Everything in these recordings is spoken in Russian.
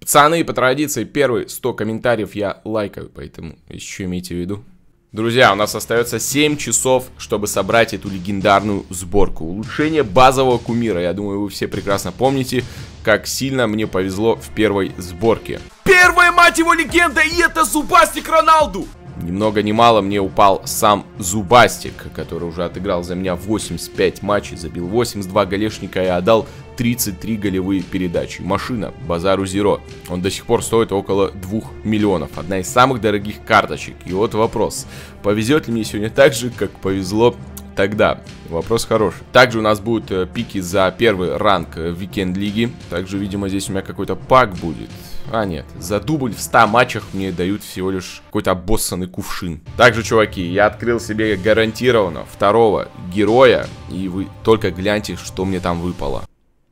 Пацаны, по традиции, первые 100 комментариев я лайкаю, поэтому еще имейте в виду. Друзья, у нас остается 7 часов, чтобы собрать эту легендарную сборку. Улучшение базового кумира. Я думаю, вы все прекрасно помните, как сильно мне повезло в первой сборке. Первая, мать его, легенда, и это Зубастик Роналду! Ни много ни мало мне упал сам Зубастик, который уже отыграл за меня 85 матчей, забил 82 голешника и отдал 33 голевые передачи. Машина, базару зеро. Он до сих пор стоит около 2 миллионов. Одна из самых дорогих карточек. И вот вопрос, повезет ли мне сегодня так же, как повезло тогда? Вопрос хороший. Также у нас будут пики за первый ранг Weekend лиги. Также, видимо, здесь у меня какой-то пак будет. А, нет, за дубль в 100 матчах мне дают всего лишь какой-то обоссанный кувшин. Также, чуваки, я открыл себе гарантированно второго героя. И вы только гляньте, что мне там выпало.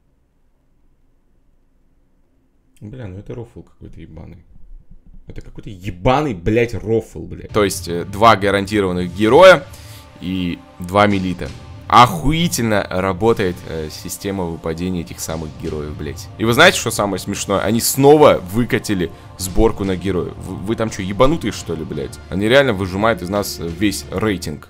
Бля, ну это рофл какой-то ебаный. Это какой-то ебаный, блядь, рофл, блядь. То есть, 2 гарантированных героя и 2 милита. Охуительно работает система выпадения этих самых героев, блять. И вы знаете, что самое смешное? Они снова выкатили сборку на героев. Вы там что, ебанутые, что ли, блять? Они реально выжимают из нас весь рейтинг.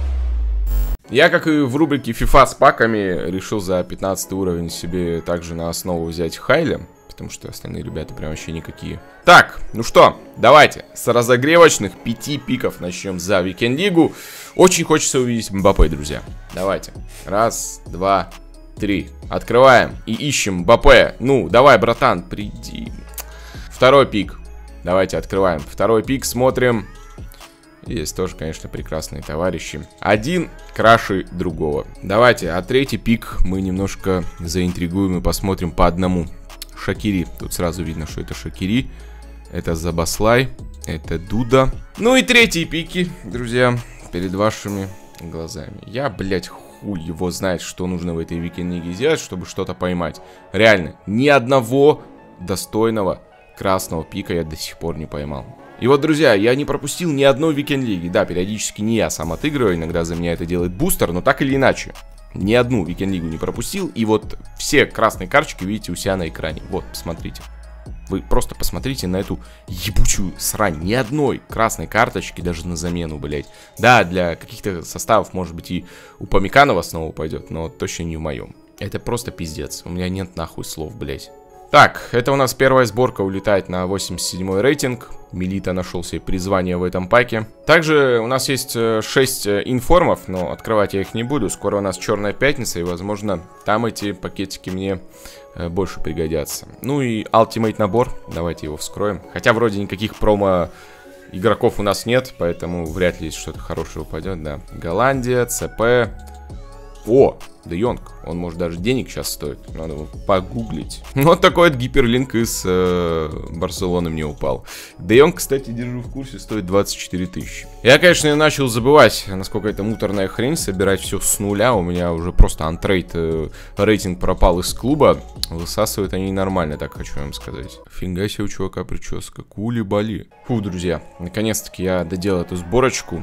Я, как и в рубрике FIFA с паками, решил за 15 уровень себе также на основу взять Хайля. Потому что остальные ребята прям вообще никакие. Так, ну что, давайте с разогревочных 5 пиков начнем за Weekend лигу. Очень хочется увидеть Мбаппе, друзья. Давайте. 1, 2, 3. Открываем и ищем Мбаппе. Ну, давай, братан, приди. Второй пик. Давайте открываем. Второй пик, смотрим. Есть тоже, конечно, прекрасные товарищи. Один краше другого. Давайте, а третий пик мы немножко заинтригуем и посмотрим по одному. Шакири. Тут сразу видно, что это Шакири. Это Забаслай. Это Дуда. Ну и третьи пики, друзья, перед вашими глазами. Я, блядь, хуй его знает, что нужно в этой Weekend лиге сделать, чтобы что-то поймать. Реально, ни одного достойного красного пика я до сих пор не поймал. И вот, друзья, я не пропустил ни одной Weekend лиги. Да, периодически не я сам отыгрываю, иногда за меня это делает бустер, но так или иначе. Ни одну Weekend лигу не пропустил. И вот все красные карточки видите у себя на экране. Вот, посмотрите. Вы просто посмотрите на эту ебучую срань. Ни одной красной карточки даже на замену, блять. Да, для каких-то составов, может быть, и у Памеканова снова пойдет, но точно не в моем. Это просто пиздец. У меня нет нахуй слов, блять. Так, это у нас первая сборка улетает на 87 рейтинг. Милита нашел себе призвание в этом паке. Также у нас есть 6 информов, но открывать я их не буду. Скоро у нас Черная пятница, и, возможно, там эти пакетики мне больше пригодятся. Ну и Ultimate набор, давайте его вскроем. Хотя вроде никаких промо игроков у нас нет, поэтому вряд ли что-то хорошее упадет, да. Голландия, ЦП. О, Де Йонг, он может даже денег сейчас стоит, надо его погуглить. Вот такой вот гиперлинк из Барселоны мне упал. Де Йонг, кстати, держу в курсе, стоит 24 тысячи. Я, конечно, начал забывать, насколько это муторная хрень, собирать все с нуля. У меня уже просто антрейд рейтинг пропал из клуба. Высасывают они нормально, так хочу вам сказать. Фига себе у чувака прическа, кули-бали. Фу, друзья, наконец-таки я доделал эту сборочку.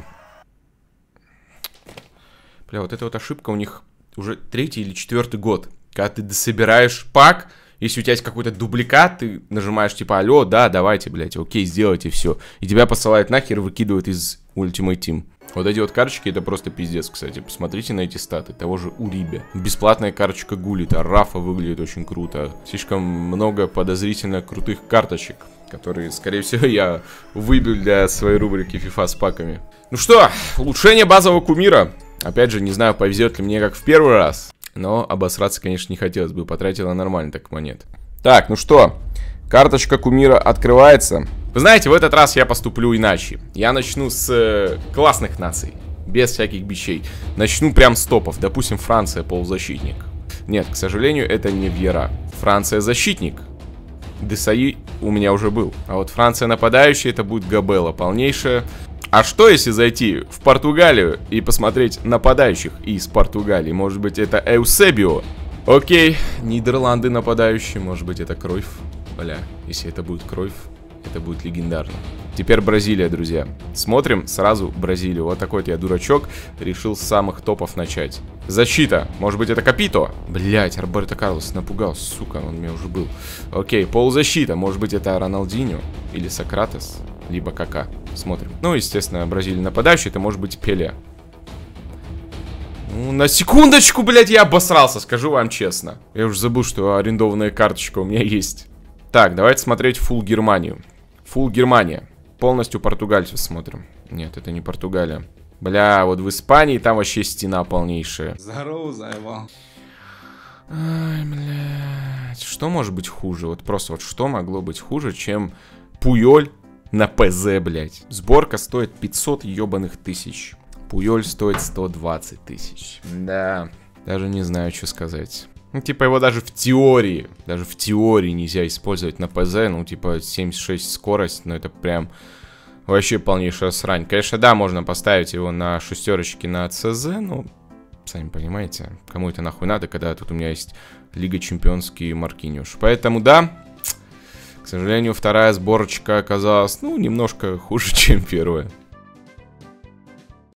Бля, вот эта вот ошибка у них уже 3-й или 4-й год. Когда ты дособираешь пак, если у тебя есть какой-то дубликат, ты нажимаешь типа алло, да, давайте, блядь, окей, сделайте все. И тебя посылают нахер, выкидывают из Ultimate Team. Вот эти вот карточки, это просто пиздец, кстати. Посмотрите на эти статы, того же Урибе. Бесплатная карточка Гулит, а Рафа выглядит очень круто. Слишком много подозрительно крутых карточек, которые, скорее всего, я выбил для своей рубрики FIFA с паками. Ну что, улучшение базового кумира. Опять же, не знаю, повезет ли мне как в первый раз. Но обосраться, конечно, не хотелось бы. Потратила нормально так монет. Так, ну что, карточка кумира открывается. Вы знаете, в этот раз я поступлю иначе. Я начну с классных наций. Без всяких бичей. Начну прям с топов. Допустим, Франция полузащитник. Нет, к сожалению, это не Вьера. Франция защитник. Десаи у меня уже был. А вот Франция нападающая, это будет Габелла полнейшая. А что если зайти в Португалию и посмотреть нападающих из Португалии? Может быть, это Эусебио? Окей, Нидерланды нападающие, может быть, это Кройф. Бля, если это будет Кройф, это будет легендарно. Теперь Бразилия, друзья. Смотрим сразу Бразилию. Вот такой вот я дурачок. Решил с самых топов начать. Защита. Может быть, это Капито? Блять, Роберто Карлос напугал. Сука, он у меня уже был. Окей, полузащита. Может быть, это Роналдиньо или Сократес, либо Кака. Смотрим. Ну, естественно, Бразилия нападающий. Это может быть Пеле. Ну, на секундочку, блядь, я обосрался, скажу вам честно. Я уже забыл, что арендованная карточка у меня есть. Так, давайте смотреть фулл Германию. Фулл Германия. Полностью португальцев смотрим. Нет, это не Португалия. Бля, вот в Испании там вообще стена полнейшая. Здорово, заебал. Ай, блядь. Что может быть хуже? Вот просто вот что могло быть хуже, чем Пуйоль на ПЗ, блядь. Сборка стоит 500 ебаных тысяч. Пуйоль стоит 120 тысяч. Да, даже не знаю, что сказать. Ну, типа, его даже в теории нельзя использовать на ПЗ. Ну, типа, 76 скорость, ну, это прям вообще полнейшая срань. Конечно, да, можно поставить его на шестерочки на ЦЗ, но, сами понимаете, кому это нахуй надо, когда тут у меня есть Лига Чемпионский Маркиньош. Поэтому, да, к сожалению, вторая сборочка оказалась, ну, немножко хуже, чем первая.